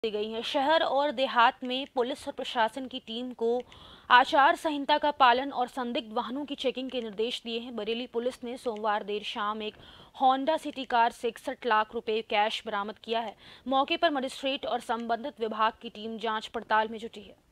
दी गई है। शहर और देहात में पुलिस और प्रशासन की टीम को आचार संहिता का पालन और संदिग्ध वाहनों की चेकिंग के निर्देश दिए हैं। बरेली पुलिस ने सोमवार देर शाम एक होंडा सिटी कार से 61 लाख रुपए कैश बरामद किया है। मौके पर मजिस्ट्रेट और संबंधित विभाग की टीम जांच पड़ताल में जुटी है।